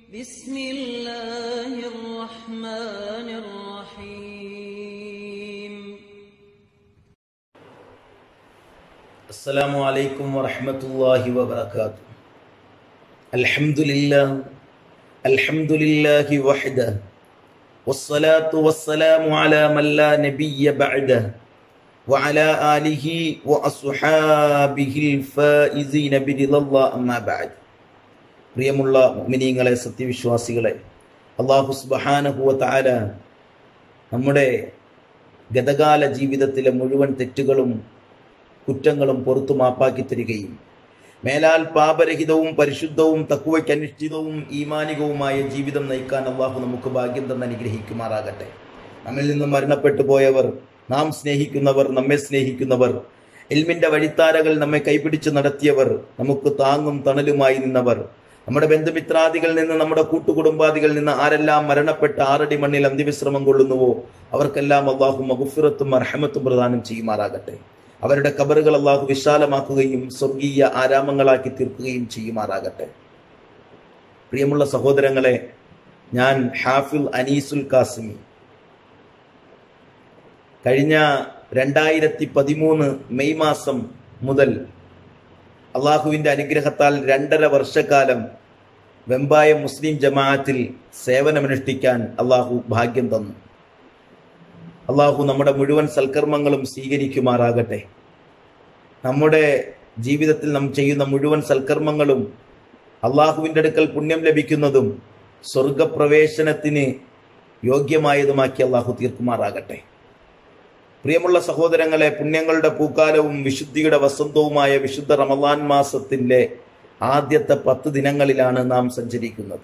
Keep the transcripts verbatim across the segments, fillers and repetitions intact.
بسم الله الرحمن الرحيم. السلام عليكم ورحمة الله وبركاته. الحمد لله الحمد لله وحده والصلاة والسلام على من لا نبي بعده وعلى آله وأصحابه الفائزين برضا الله أما بعد. പ്രിയമുള്ള മുഅ്മിനീങ്ങളെ, സത്യവിശ്വാസികളെ, അല്ലാഹു സുബ്ഹാനഹു വ തആല നമ്മുടെ ഗതകാല ജീവിതത്തിലെ മുഴുവൻ തെറ്റുകളും കുറ്റങ്ങളും പുറത്തു മാപ്പാക്കി തരികയും മേലാൽ പാപരഹിതവും പരിശുദ്ധവും തഖ്വയ്ക്കനുഷ്ഠിതവും ഈമാനികവുമായ ജീവിതം നയിക്കാൻ അല്ലാഹു നമുക്ക് ഭാഗ്യം തന്ന് അനുഗ്രഹിക്കുമാറാകട്ടെ. നമ്മിൽ നിന്ന് മരണപ്പെട്ടു പോയവർ, നാം സ്നേഹിക്കുന്നവർ, നമ്മെ സ്നേഹിക്കുന്നവർ, ഇൽമിന്റെ വഴിത്താരകൾ നമ്മെ കൈപിടിച്ച് നടത്തിയവർ, നമുക്ക് താങ്ങും തണലുമായി നിന്നവർ, നമ്മുടെ ബന്ധുമിത്രാദികളിൽ നിന്ന്, നമ്മുടെ കൂട്ടുകുടുംബാദികളിൽ നിന്ന് ആരെല്ലാം മരണപ്പെട്ട ആറടി മണ്ണിൽ അന്ത്യവിശ്രമം കൊള്ളുന്നുവോ അവർക്കെല്ലാം അല്ലാഹു മഗ്ഫിറത്തും റഹ്മത്തും പ്രദാനം ചെയ്യുമാറാകട്ടെ. അവരുടെ ഖബറുകൾ അല്ലാഹു വിശാലമാക്കുകയും സ്വർഗീയ ആരാമങ്ങളാക്കി തീർക്കുകയും ചെയ്യുമാറാകട്ടെ. പ്രിയമുള്ള സഹോദരങ്ങളെ, ഞാൻ ഹാഫിൽ അനീസുൽ കാസിമി കഴിഞ്ഞ രണ്ടായിരത്തി പതിമൂന്ന് മെയ് മാസം മുതൽ അള്ളാഹുവിൻ്റെ അനുഗ്രഹത്താൽ രണ്ടര വർഷക്കാലം വെമ്പായ മുസ്ലിം ജമാഅത്തിൽ സേവനമനുഷ്ഠിക്കാൻ അള്ളാഹു ഭാഗ്യം തന്നു. അള്ളാഹു നമ്മുടെ മുഴുവൻ സൽക്കർമ്മങ്ങളും സ്വീകരിക്കുമാറാകട്ടെ. നമ്മുടെ ജീവിതത്തിൽ നാം ചെയ്യുന്ന മുഴുവൻ സൽക്കർമ്മങ്ങളും അള്ളാഹുവിൻ്റെ അടുക്കൽ പുണ്യം ലഭിക്കുന്നതും സ്വർഗപ്രവേശനത്തിന് യോഗ്യമായതുമാക്കി അള്ളാഹു തീർക്കുമാറാകട്ടെ. പ്രിയമുള്ള സഹോദരങ്ങളെ, പുണ്യങ്ങളുടെ പൂക്കാലവും വിശുദ്ധിയുടെ വസന്തവുമായ വിശുദ്ധ റമളാൻ മാസത്തിൻ്റെ ആദ്യത്തെ പത്ത് ദിനങ്ങളിലാണ് നാം സഞ്ചരിക്കുന്നത്.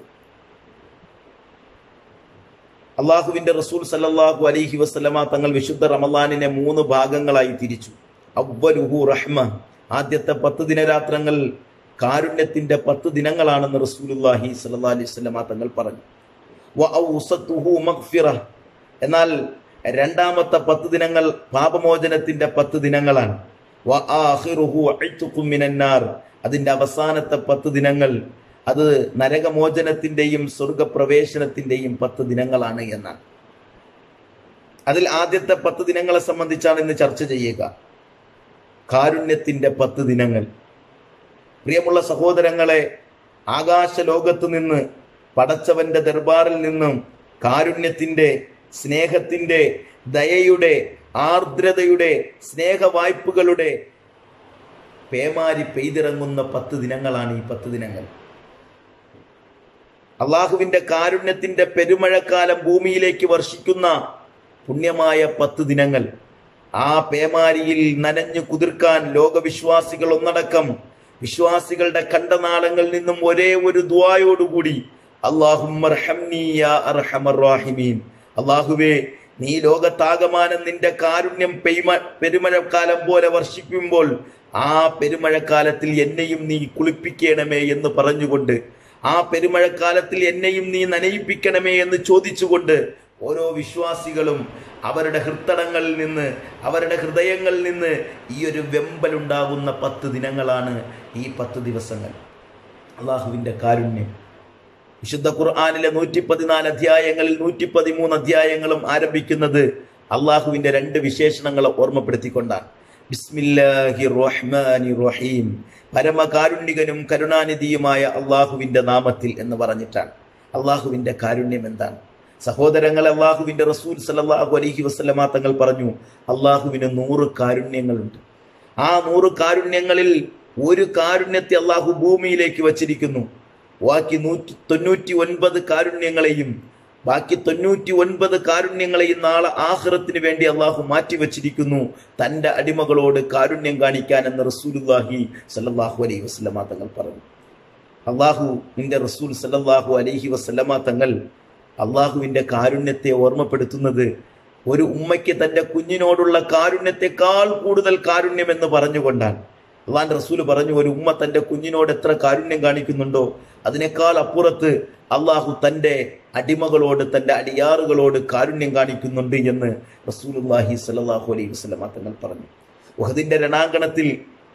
അള്ളാഹുവിൻ്റെ റസൂൽ സല്ലല്ലാഹു അലൈഹി വസല്ലമ തങ്ങൾ വിശുദ്ധ റമളാനിനെ മൂന്ന് ഭാഗങ്ങളായി തിരിച്ചു. അവ്വലുഹു റഹ്മ, ആദ്യത്തെ പത്ത് ദിനരാത്രങ്ങൾ കാരുണ്യത്തിന്റെ പത്ത് ദിനങ്ങളാണെന്ന് റസൂലുള്ളാഹി സ്വല്ലല്ലാഹു അലൈഹി വസല്ലമ തങ്ങൾ പറഞ്ഞു. വ ഔസതുഹു മഗ്ഫിറ, എന്നാൽ രണ്ടാമത്തെ പത്ത് ദിനങ്ങൾ പാപമോചനത്തിന്റെ പത്ത് ദിനങ്ങളാണ്. വ ആഖിറുഹു ഇത്ഖും മിനന്നാർ, അതിന്റെ അവസാനത്തെ പത്ത് ദിനങ്ങൾ അത് നരകമോചനത്തിന്റെയും സ്വർഗപ്രവേശനത്തിന്റെയും പത്ത് ദിനങ്ങളാണ് എന്നാണ്. അതിൽ ആദ്യത്തെ പത്ത് ദിനങ്ങളെ സംബന്ധിച്ചാണ് ഇന്ന് ചർച്ച ചെയ്യുക. കാരുണ്യത്തിന്റെ പത്ത് ദിനങ്ങൾ. പ്രിയമുള്ള സഹോദരങ്ങളെ, ആകാശ ലോകത്ത് നിന്ന്, പടച്ചവന്റെ ദർബാറിൽ നിന്നും കാരുണ്യത്തിന്റെ, സ്നേഹത്തിന്റെ, ദയയുടെ, ആർദ്രതയുടെ, സ്നേഹവായ്പകളുടെ പേമാരി പെയ്തിറങ്ങുന്ന പത്ത് ദിനങ്ങളാണ് ഈ പത്ത് ദിനങ്ങൾ. അള്ളാഹുവിന്റെ കാരുണ്യത്തിന്റെ പെരുമഴക്കാലം ഭൂമിയിലേക്ക് വർഷിക്കുന്ന പുണ്യമായ പത്ത് ദിനങ്ങൾ. ആ പേമാരിയിൽ നനഞ്ഞു കുതിർക്കാൻ ലോകവിശ്വാസികൾ ഒന്നടക്കം വിശ്വാസികളുടെ കണ്ടനാളങ്ങളിൽ നിന്നും ഒരേ ഒരു ദുആയോടുകൂടി അല്ലാഹുമ്മർഹംനി യാ അർഹമർ റഹീമീൻ, അള്ളാഹുവേ നീ ലോകത്താകമാനം നിന്റെ കാരുണ്യം പെയ്മ പെരുമഴക്കാലം പോലെ വർഷിക്കുമ്പോൾ ആ പെരുമഴക്കാലത്തിൽ എന്നെയും നീ കുളിപ്പിക്കണമേ എന്ന് പറഞ്ഞുകൊണ്ട്, ആ പെരുമഴക്കാലത്തിൽ എന്നെയും നീ നനയിപ്പിക്കണമേ എന്ന് ചോദിച്ചുകൊണ്ട് ഓരോ വിശ്വാസികളും അവരുടെ ഹൃത്തടങ്ങളിൽ നിന്ന്, അവരുടെ ഹൃദയങ്ങളിൽ നിന്ന് ഈ ഒരു വെമ്പലുണ്ടാകുന്ന പത്ത് ദിനങ്ങളാണ് ഈ പത്ത് ദിവസങ്ങൾ. അള്ളാഹുവിൻ്റെ കാരുണ്യം വിശുദ്ധ ഖുർആനിലെ നൂറ്റി പതിനാല് അധ്യായങ്ങളിൽ നൂറ്റി പതിമൂന്ന് അധ്യായങ്ങളും ആരംഭിക്കുന്നത് അള്ളാഹുവിൻ്റെ രണ്ട് വിശേഷണങ്ങളെ ഓർമ്മപ്പെടുത്തിക്കൊണ്ടാണ്. ബിസ്മില്ലാഹിർ റഹ്മാനിർ റഹീം, പരമകാരുണ്യകനും കരുണാനിധിയുമായ അള്ളാഹുവിൻ്റെ നാമത്തിൽ എന്ന് പറഞ്ഞിട്ടാണ്. അള്ളാഹുവിൻ്റെ കാരുണ്യം എന്താണ് സഹോദരങ്ങളെ? അള്ളാഹുവിൻ്റെ റസൂൽ സല്ലല്ലാഹു അലൈഹി വസല്ലമ തങ്ങൾ പറഞ്ഞു, അള്ളാഹുവിന് നൂറ് കാരുണ്യങ്ങളുണ്ട്. ആ നൂറ് കാരുണ്യങ്ങളിൽ ഒരു കാരുണ്യത്തെ അള്ളാഹു ഭൂമിയിലേക്ക് വച്ചിരിക്കുന്നു. ബാക്കി നൂറ്റി തൊണ്ണൂറ്റി ഒൻപത് കാരുണ്യങ്ങളെയും ബാക്കി തൊണ്ണൂറ്റി ഒൻപത് കാരുണ്യങ്ങളെയും നാളെ ആഖിറത്തിന് വേണ്ടി അള്ളാഹു മാറ്റിവെച്ചിരിക്കുന്നു തൻ്റെ അടിമകളോട് കാരുണ്യം കാണിക്കാൻ എന്ന് റസൂലുള്ളാഹി സല്ലല്ലാഹു അലൈഹി വസല്ലമ തങ്ങൾ പറഞ്ഞു. അള്ളാഹു നിന്റെ റസൂൽ സല്ലല്ലാഹു അലൈഹി വസല്ലമ തങ്ങൾ അള്ളാഹുവിൻ്റെ കാരുണ്യത്തെ ഓർമ്മപ്പെടുത്തുന്നത് ഒരു ഉമ്മയ്ക്ക് തൻ്റെ കുഞ്ഞിനോടുള്ള കാരുണ്യത്തെക്കാൾ കൂടുതൽ കാരുണ്യം എന്ന് പറഞ്ഞുകൊണ്ടാണ്. അള്ളാഹുവിൻ്റെ റസൂൽ പറഞ്ഞു, ഒരു ഉമ്മ തൻ്റെ കുഞ്ഞിനോട് എത്ര കാരുണ്യം കാണിക്കുന്നുണ്ടോ അതിനേക്കാൾ അപ്പുറത്ത് അള്ളാഹു തൻ്റെ അടിമകളോട്, തൻ്റെ അടിയാറുകളോട് കാരുണ്യം കാണിക്കുന്നുണ്ട് എന്ന് റസൂലുള്ളാഹി സ്വല്ലല്ലാഹു അലൈഹി വസല്ലമ തങ്ങൾ പറഞ്ഞു. ഉഹദിന്റെ രണാങ്കണത്തിൽ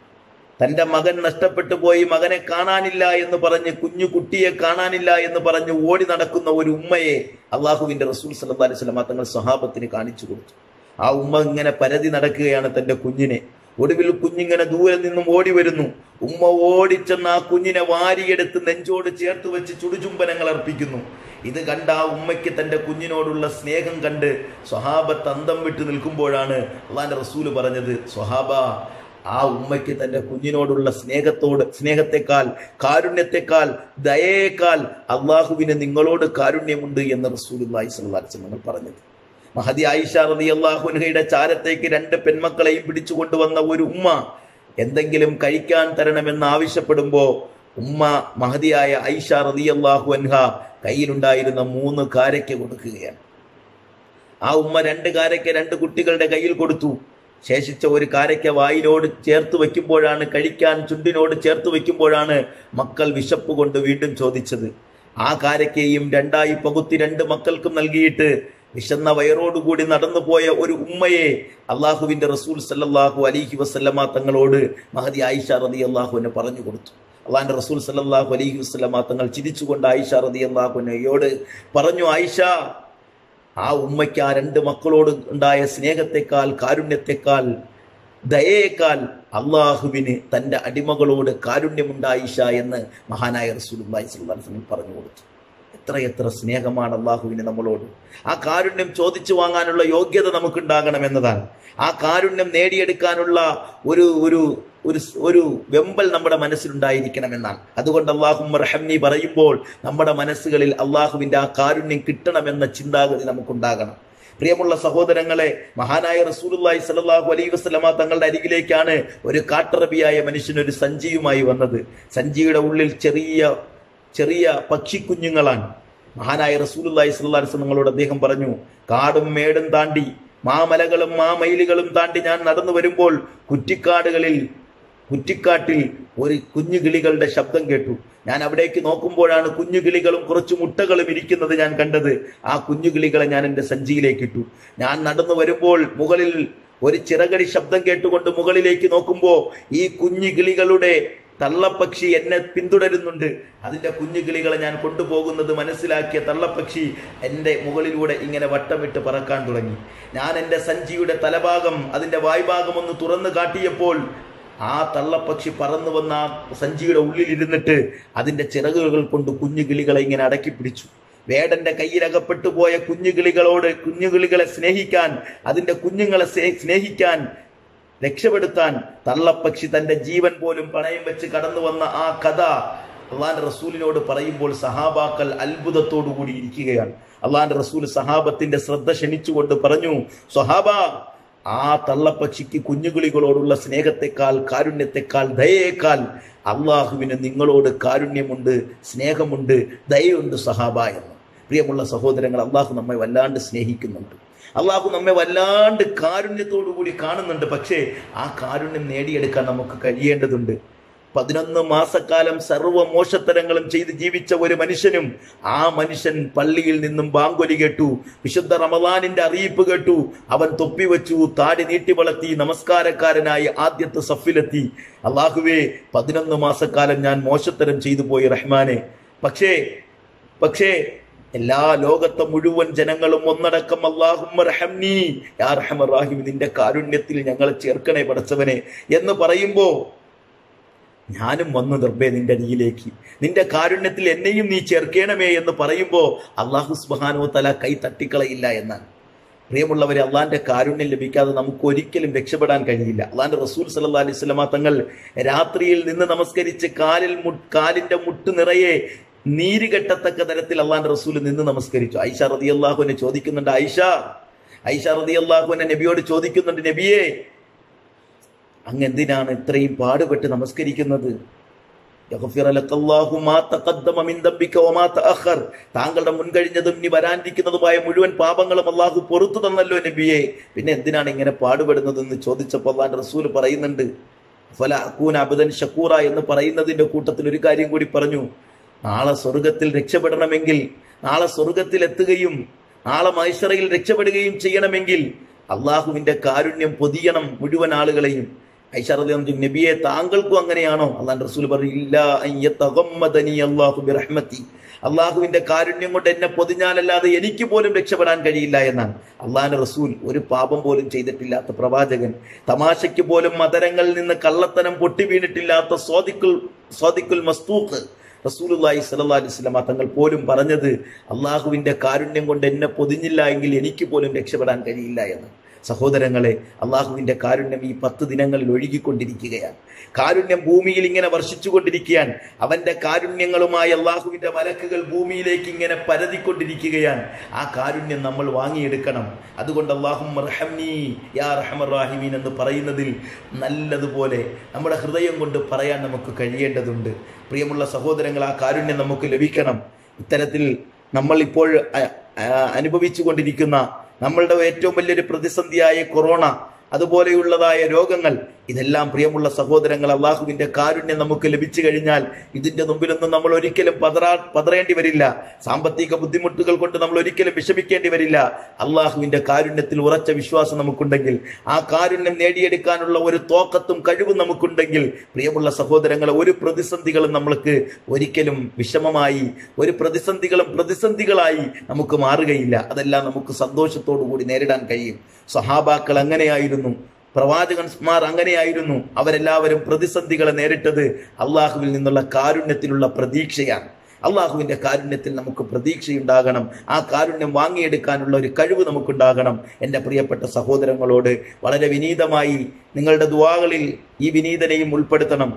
തന്റെ മകൻ നഷ്ടപ്പെട്ടു പോയി, മകനെ കാണാനില്ല എന്ന് പറഞ്ഞ്, കുഞ്ഞു കുട്ടിയെ കാണാനില്ല എന്ന് പറഞ്ഞ് ഓടി നടക്കുന്ന ഒരു ഉമ്മയെ അള്ളാഹുവിന്റെ റസൂൽ സല്ലല്ലാഹു അലൈഹി വസല്ലം തങ്ങൾ സ്വഹാബത്തിന് കാണിച്ചു കൊടുത്തു. ആ ഉമ്മ ഇങ്ങനെ പരതി നടക്കുകയാണ് തന്റെ കുഞ്ഞിനെ. ഒടുവിൽ കുഞ്ഞിങ്ങനെ ദൂരെ നിന്നും ഓടി വരുന്നു. ഉമ്മ ഓടിച്ചെന്ന് ആ കുഞ്ഞിനെ വാരിയെടുത്ത് നെഞ്ചോട് ചേർത്ത് വെച്ച് ചുടുചുംബനങ്ങൾ അർപ്പിക്കുന്നു. ഇത് കണ്ട ആ ഉമ്മയ്ക്ക് തന്റെ കുഞ്ഞിനോടുള്ള സ്നേഹം കണ്ട് സ്വഹാബത്ത് അന്തം വിട്ട് നിൽക്കുമ്പോഴാണ് അള്ളാന്റെ റസൂല് പറഞ്ഞത്, സ്വഹാബ, ആ ഉമ്മയ്ക്ക് തന്റെ കുഞ്ഞിനോടുള്ള സ്നേഹത്തോട് സ്നേഹത്തെക്കാൾ, കാരുണ്യത്തെക്കാൾ, ദയേക്കാൾ അള്ളാഹുവിന് നിങ്ങളോട് കാരുണ്യമുണ്ട് എന്ന് റസൂലുള്ളാഹി സ്വല്ലല്ലാഹു അലൈഹി വസല്ലം പറഞ്ഞത്. മഹദി ആയിഷ റളിയല്ലാഹു അൻഹയുടെ ചാരത്തേക്ക് രണ്ട് പെൺമക്കളെയും പിടിച്ചു കൊണ്ടുവന്ന ഒരു ഉമ്മ എന്തെങ്കിലും കഴിക്കാൻ തരണമെന്ന് ആവശ്യപ്പെടുമ്പോ ഉമ്മ മഹദിയായ ആയിഷ റളിയല്ലാഹു അൻഹ കയ്യിലുണ്ടായിരുന്ന മൂന്ന് കാരയ്ക്ക കൊടുക്കുകയാണ്. ആ ഉമ്മ രണ്ട് കാരയ്ക്ക രണ്ട് കുട്ടികളുടെ കയ്യിൽ കൊടുത്തു. ശേഷിച്ച ഒരു കാരയ്ക്ക വായിലോട് ചേർത്ത് വെക്കുമ്പോഴാണ്, കഴിക്കാൻ ചുണ്ടിനോട് ചേർത്ത് വെക്കുമ്പോഴാണ് മക്കൾ വിശപ്പ് കൊണ്ട് വീണ്ടും ചോദിച്ചത്. ആ കാരയ്ക്കയും രണ്ടായി പകുത്തി രണ്ട് മക്കൾക്കും നൽകിയിട്ട് വിശന്ന വയറോടുകൂടി നടന്നു പോയ ഒരു ഉമ്മയെ അള്ളാഹുവിന്റെ റസൂൽ സല്ലല്ലാഹു അലൈഹി വസല്ലമ തങ്ങളോട് മഹദി ആയിഷ റളിയല്ലാഹു അൻഹ പറഞ്ഞു കൊടുത്തു. അള്ളാഹിന്റെ റസൂൽ സല്ലല്ലാഹു അലൈഹി വസല്ലമ തങ്ങൾ ചിരിച്ചുകൊണ്ട് ആയിഷ റളിയല്ലാഹു അൻഹയോട് പറഞ്ഞു, ആയിഷ, ആ ഉമ്മയ്ക്ക് ആ രണ്ട് മക്കളോട് ഉണ്ടായ സ്നേഹത്തെക്കാൾ, കാരുണ്യത്തെക്കാൾ, ദയേക്കാൾ അള്ളാഹുവിന് തന്റെ അടിമകളോട് കാരുണ്യമുണ്ട് ആയിഷ എന്ന് മഹാനായ റസൂലുള്ളാഹി സ്വല്ലല്ലാഹു അലൈഹി വസല്ലം പറഞ്ഞു കൊടുത്തു. എത്രയെത്ര സ്നേഹമാണ് അള്ളാഹുവിന് നമ്മളോട്. ആ കാരുണ്യം ചോദിച്ചു വാങ്ങാനുള്ള യോഗ്യത നമുക്കുണ്ടാകണം എന്നതാണ്. ആ കാരുണ്യം നേടിയെടുക്കാനുള്ള ഒരു ഒരു ഒരു ഒരു വെമ്പൽ നമ്മുടെ മനസ്സിലുണ്ടായിരിക്കണം എന്നാണ്. അതുകൊണ്ട് അല്ലാഹുമ്മ റഹംനി പറയുമ്പോൾ നമ്മുടെ മനസ്സുകളിൽ അള്ളാഹുവിന്റെ ആ കാരുണ്യം കിട്ടണമെന്ന ചിന്താഗതി നമുക്കുണ്ടാകണം. പ്രിയമുള്ള സഹോദരങ്ങളെ, മഹാനായ റസൂലുള്ളാഹി സ്വല്ലല്ലാഹു അലൈഹി വസല്ലമ തങ്ങളുടെ അരികിലേക്കാണ് ഒരു കാട്ടറബിയായ മനുഷ്യൻ ഒരു സഞ്ചിയുമായി വന്നത്. സഞ്ചിയുടെ ഉള്ളിൽ ചെറിയ ചെറിയ പക്ഷിക്കുഞ്ഞുങ്ങളാണ്. മഹാനായ റസൂലുള്ളാഹി സ്വല്ലല്ലാഹു അലൈഹി വസല്ലം തങ്ങളോട് അദ്ദേഹം പറഞ്ഞു, കാടും മേടും താണ്ടി, മാമലകളും മാമയിലുകളും താണ്ടി ഞാൻ നടന്നു വരുമ്പോൾ കുറ്റിക്കാടുകളിൽ കുറ്റിക്കാട്ടിൽ ഒരു കുഞ്ഞു കിളികളുടെ ശബ്ദം കേട്ടു. ഞാൻ അവിടേക്ക് നോക്കുമ്പോഴാണ് കുഞ്ഞു കിളികളും കുറച്ച് മുട്ടകളും ഇരിക്കുന്നത് ഞാൻ കണ്ടത്. ആ കുഞ്ഞു കിളികളെ ഞാൻ എൻ്റെ സഞ്ചിയിലേക്ക് ഇട്ടു. ഞാൻ നടന്നു വരുമ്പോൾ മുകളിൽ ഒരു ചിറകടി ശബ്ദം കേട്ടുകൊണ്ട് മുകളിലേക്ക് നോക്കുമ്പോൾ ഈ കുഞ്ഞു കിളികളുടെ തള്ളപ്പക്ഷി എന്നെ പിന്തുടരുന്നുണ്ട്. അതിന്റെ കുഞ്ഞു കിളികളെ ഞാൻ കൊണ്ടുപോകുന്നത് മനസ്സിലാക്കിയ തള്ളപ്പക്ഷി എൻ്റെ മുകളിലൂടെ ഇങ്ങനെ വട്ടമിട്ട് പറക്കാൻ തുടങ്ങി. ഞാൻ എൻ്റെ സഞ്ചിയുടെ തലഭാഗം, അതിന്റെ വായ്ഭാഗം ഒന്ന് തുറന്നു കാട്ടിയപ്പോൾ ആ തള്ളപ്പക്ഷി പറന്നു വന്ന ആ സഞ്ചിയുടെ ഉള്ളിലിരുന്നിട്ട് അതിന്റെ ചിറകുകൾ കൊണ്ട് കുഞ്ഞു കിളികളെ ഇങ്ങനെ അടക്കി പിടിച്ചു. വേടന്റെ കയ്യിലകപ്പെട്ടു പോയ കുഞ്ഞു കിളികളോട്, കുഞ്ഞു കിളികളെ സ്നേഹിക്കാൻ, അതിന്റെ കുഞ്ഞുങ്ങളെ സ്നേഹിക്കാൻ, രക്ഷപ്പെടുത്താൻ തള്ളപ്പക്ഷി തന്റെ ജീവൻ പോലും പണയം വെച്ച് കടന്നു വന്ന ആ കഥ അള്ളാന്റെ റസൂലിനോട് പറയുമ്പോൾ സഹാബാക്കൾ അത്ഭുതത്തോടു കൂടി ഇരിക്കുകയാണ്. അള്ളാന്റെ റസൂൽ സഹാബത്തിന്റെ ശ്രദ്ധ ക്ഷണിച്ചുകൊണ്ട് പറഞ്ഞു, സ്വഹാബ, ആ തള്ളപ്പക്ഷിക്ക് കുഞ്ഞുകിളികളോടുള്ള സ്നേഹത്തെക്കാൾ, കാരുണ്യത്തെക്കാൾ, ദയയേക്കാൾ അള്ളാഹുവിന് നിങ്ങളോട് കാരുണ്യമുണ്ട്, സ്നേഹമുണ്ട്, ദയയുണ്ട് സഹാബ എന്ന്. പ്രിയമുള്ള സഹോദരങ്ങൾ, അള്ളാഹു നമ്മെ വല്ലാണ്ട് സ്നേഹിക്കുന്നുണ്ട്. അള്ളാഹു നമ്മെ വല്ലാണ്ട് കാരുണ്യത്തോടു കൂടി കാണുന്നുണ്ട്. പക്ഷേ ആ കാരുണ്യം നേടിയെടുക്കാൻ നമുക്ക് കഴിയേണ്ടതുണ്ട്. പതിനൊന്ന് മാസക്കാലം സർവ്വ മോശത്തരങ്ങളും ചെയ്ത് ജീവിച്ച ഒരു മനുഷ്യനും ആ മനുഷ്യൻ പള്ളിയിൽ നിന്നും ബാങ്കൊലി കേട്ടു, വിശുദ്ധ റമദാനിന്റെ അറിയിപ്പ് കേട്ടു, അവൻ തൊപ്പി വെച്ചു, താടി നീട്ടി വളർത്തി, നമസ്കാരക്കാരനായി ആദ്യത്തെ സഫിലെത്തി. അള്ളാഹുവേ, പതിനൊന്ന് മാസക്കാലം ഞാൻ മോശത്തരം ചെയ്തു പോയി റഹ്മാനെ. പക്ഷേ പക്ഷേ എല്ലാ ലോകത്തെ മുഴുവൻ ജനങ്ങളും ഒന്നടക്കം അല്ലാഹുമ്മ റഹംനി യാ അർഹമർ റഹീം, നിന്റെ കാരുണ്യത്തിൽ ഞങ്ങളെ ചേർക്കണേ പടച്ചവനെ എന്ന് പറയുമ്പോ ഞാനും വന്നു റബ്ബേ നിന്റെ അരികിലേക്ക്, നിന്റെ കാരുണ്യത്തിൽ എന്നെയും നീ ചേർക്കണമേ എന്ന് പറയുമ്പോ അല്ലാഹു സുബ്ഹാനഹു വ തആല കൈ തട്ടിക്കളയില്ല എന്നാണ്. പ്രിയമുള്ളവരെ, അള്ളാന്റെ കാരുണ്യം ലഭിക്കാതെ നമുക്ക് ഒരിക്കലും രക്ഷപ്പെടാൻ കഴിയില്ല. അള്ളാന്റെ റസൂൽ സല്ലല്ലാഹു അലൈഹി വസല്ലമ തങ്ങൾ രാത്രിയിൽ നിന്ന് നമസ്കരിച്ച് കാലിൽ കാലിന്റെ മുട്ട് നിറയെ നീര് കെട്ടത്തക്ക തരത്തിൽ അള്ളാന്റെ റസൂൽ നിന്ന് നമസ്കരിച്ചു. ആയിഷ റളിയല്ലാഹു അൻഹ ചോദിക്കുന്നുണ്ട്, ആയിഷ ആയിഷ റളിയല്ലാഹു അൻഹ നബിയോട് ചോദിക്കുന്നുണ്ട്, നബിയേ, അങ്ങ് എന്തിനാണ് ഇത്രയും പാടുപെട്ട് നമസ്കരിക്കുന്നത്? താങ്കളുടെ മുൻകഴിഞ്ഞതും ഇനി വരാനിരിക്കുന്നതുമായ മുഴുവൻ പാപങ്ങളും അള്ളാഹു പൊറത്തു തന്നല്ലോ നബിയെ, പിന്നെ എന്തിനാണ് ഇങ്ങനെ പാടുപെടുന്നതെന്ന് ചോദിച്ചപ്പോൾ അള്ളാന്റെ റസൂൽ പറയുന്നുണ്ട്, ഫല അകൂന അബ്ദൻ ഷക്കൂറ എന്ന് പറയുന്നതിന്റെ കൂട്ടത്തിൽ ഒരു കാര്യം കൂടി പറഞ്ഞു. നാളെ സ്വർഗത്തിൽ രക്ഷപ്പെടണമെങ്കിൽ, നാളെ സ്വർഗത്തിൽ എത്തുകയും നാളെ മഹ്ശറയിൽ രക്ഷപ്പെടുകയും ചെയ്യണമെങ്കിൽ അള്ളാഹുവിന്റെ കാരുണ്യം പൊതിയണം മുഴുവൻ ആളുകളെയും. ഐഷ റളിയല്ലാഹു അൻഹ, നബിയെ താങ്കൾക്കും അങ്ങനെയാണോ? അല്ലാഹുവിന്റെ റസൂൽ പറഞ്ഞു, ഇല്ലാ അൻ യതഗമ്മദനി അല്ലാഹു ബിറഹ്മതി, അള്ളാഹുവിന്റെ കാരുണ്യം കൊണ്ട് എന്നെ പൊതിഞ്ഞാലല്ലാതെ എനിക്ക് പോലും രക്ഷപ്പെടാൻ കഴിയില്ല എന്നാണ്. അള്ളാഹുവിന്റെ റസൂൽ ഒരു പാപം പോലും ചെയ്തിട്ടില്ലാത്ത പ്രവാചകൻ, തമാശയ്ക്ക് പോലും മദരങ്ങളിൽ നിന്ന് കള്ളത്തനം പൊട്ടി വീണിട്ടില്ലാത്ത സ്വാദിഖുൽ സ്വാദിഖുൽ മസ്തൂഖ് റസൂലുള്ളാഹി സ്വല്ലല്ലാഹു അലൈഹി വസല്ലം തങ്ങൾ പോലും പറഞ്ഞത്, അള്ളാഹുവിന്റെ കാരുണ്യം കൊണ്ട് എന്നെ പൊതിഞ്ഞില്ല എങ്കിൽ എനിക്ക് പോലും രക്ഷപ്പെടാൻ കഴിയില്ല എന്ന്. സഹോദരങ്ങളെ, അള്ളാഹുവിന്റെ കാരുണ്യം ഈ പത്ത് ദിനങ്ങളിൽ ഒഴുകിക്കൊണ്ടിരിക്കുകയാണ്. കാരുണ്യം ഭൂമിയിൽ ഇങ്ങനെ വർഷിച്ചുകൊണ്ടിരിക്കുകയാണ്. അവന്റെ കാരുണ്യങ്ങളുമായി അള്ളാഹുവിന്റെ മലക്കുകൾ ഭൂമിയിലേക്ക് ഇങ്ങനെ പരതിക്കൊണ്ടിരിക്കുകയാണ്. ആ കാരുണ്യം നമ്മൾ വാങ്ങിയെടുക്കണം. അതുകൊണ്ട് അല്ലാഹുമ്മ റഹംനി യാ റഹ്മർ റഹീമീൻ എന്ന് പറയുന്നതിൽ നല്ലതുപോലെ നമ്മുടെ ഹൃദയം കൊണ്ട് പറയാൻ നമുക്ക് കഴിയേണ്ടതുണ്ട്. പ്രിയമുള്ള സഹോദരങ്ങൾ, ആ കാരുണ്യം നമുക്ക് ലഭിക്കണം. ഇത്തരത്തിൽ നമ്മൾ ഇപ്പോൾ അനുഭവിച്ചു കൊണ്ടിരിക്കുന്ന നമ്മളുടെ ഏറ്റവും വലിയൊരു പ്രതിസന്ധിയായ കൊറോണ, അതുപോലെയുള്ളതായ രോഗങ്ങൾ, ഇതെല്ലാം പ്രിയമുള്ള സഹോദരങ്ങൾ, അള്ളാഹുവിന്റെ കാരുണ്യം നമുക്ക് ലഭിച്ചു കഴിഞ്ഞാൽ ഇതിന്റെ മുമ്പിലൊന്നും നമ്മൾ ഒരിക്കലും പതറാ പതറേണ്ടി വരില്ല. സാമ്പത്തിക ബുദ്ധിമുട്ടുകൾ കൊണ്ട് നമ്മൾ ഒരിക്കലും വിഷമിക്കേണ്ടി വരില്ല. അള്ളാഹുവിന്റെ കാരുണ്യത്തിൽ ഉറച്ച വിശ്വാസം നമുക്കുണ്ടെങ്കിൽ, ആ കാരുണ്യം നേടിയെടുക്കാനുള്ള ഒരു തോക്കത്തും കഴിവും നമുക്കുണ്ടെങ്കിൽ, പ്രിയമുള്ള സഹോദരങ്ങളെ, ഒരു പ്രതിസന്ധികളും നമ്മൾക്ക് ഒരിക്കലും വിഷമമായി, ഒരു പ്രതിസന്ധികളും പ്രതിസന്ധികളായി നമുക്ക് മാറുകയില്ല. അതെല്ലാം നമുക്ക് സന്തോഷത്തോടു കൂടി നേരിടാൻ കഴിയും. സഹാബാക്കൾ അങ്ങനെയായിരുന്നു, പ്രവാചകന്മാർ അങ്ങനെയായിരുന്നു. അവരെല്ലാവരും പ്രതിസന്ധികളെ നേരിട്ടത് അള്ളാഹുവിൽ നിന്നുള്ള കാരുണ്യത്തിലുള്ള പ്രതീക്ഷയാണ്. അള്ളാഹുവിന്റെ കാരുണ്യത്തിൽ നമുക്ക് പ്രതീക്ഷയുണ്ടാകണം. ആ കാരുണ്യം വാങ്ങിയെടുക്കാനുള്ള ഒരു കഴിവ് നമുക്കുണ്ടാകണം. എൻ്റെ പ്രിയപ്പെട്ട സഹോദരങ്ങളോട് വളരെ വിനീതമായി നിങ്ങളുടെ ദുആകളിൽ ഈ വിനീതനെയും ഉൾപ്പെടുത്തണം.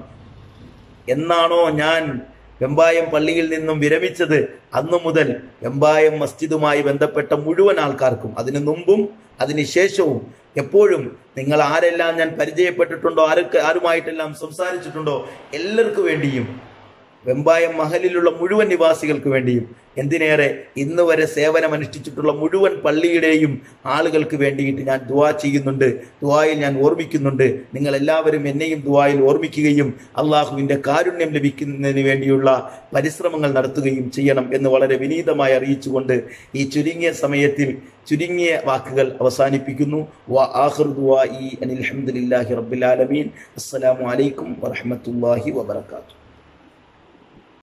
എന്നാണോ ഞാൻ വെമ്പായം പള്ളിയിൽ നിന്നും വിരമിച്ചത്, അന്നു മുതൽ വെമ്പായം മസ്ജിദുമായി ബന്ധപ്പെട്ട മുഴുവൻ ആൾക്കാർക്കും, അതിനു മുമ്പും അതിനുശേഷവും, എപ്പോഴും നിങ്ങൾ ആരെല്ലാം ഞാൻ പരിചയപ്പെട്ടിട്ടുണ്ടോ, ആരൊക്കെ ആരുമായിട്ടെല്ലാം സംസാരിച്ചിട്ടുണ്ടോ, എല്ലാവർക്കും വേണ്ടിയും, വെമ്പായം മഹലിലുള്ള മുഴുവൻ നിവാസികൾക്ക് വേണ്ടിയും, എന്തിനേറെ ഇന്ന് വരെ സേവനമനുഷ്ഠിച്ചിട്ടുള്ള മുഴുവൻ പള്ളിയുടെയും ആളുകൾക്ക് വേണ്ടിയിട്ട് ഞാൻ ദുആ ചെയ്യുന്നുണ്ട്, ദുആയിൽ ഞാൻ ഓർമ്മിക്കുന്നുണ്ട്. നിങ്ങൾ എല്ലാവരും എന്നെയും ദുആയിൽ ഓർമ്മിക്കുകയും അള്ളാഹുവിൻ്റെ കാരുണ്യം ലഭിക്കുന്നതിന് വേണ്ടിയുള്ള പരിശ്രമങ്ങൾ നടത്തുകയും ചെയ്യണം എന്ന് വളരെ വിനീതമായി അറിയിച്ചുകൊണ്ട് ഈ ചുരുങ്ങിയ സമയത്തിൽ ചുരുങ്ങിയ വാക്കുകൾ അവസാനിപ്പിക്കുന്നു. വ ആഖിറു ദുആഇ അനിൽ ഹംദുലില്ലാഹി റബ്ബിൽ ആലമീൻ. അസ്സലാമു അലൈക്കും വറഹ്മത്തുള്ളാഹി വബറകാതുഹു.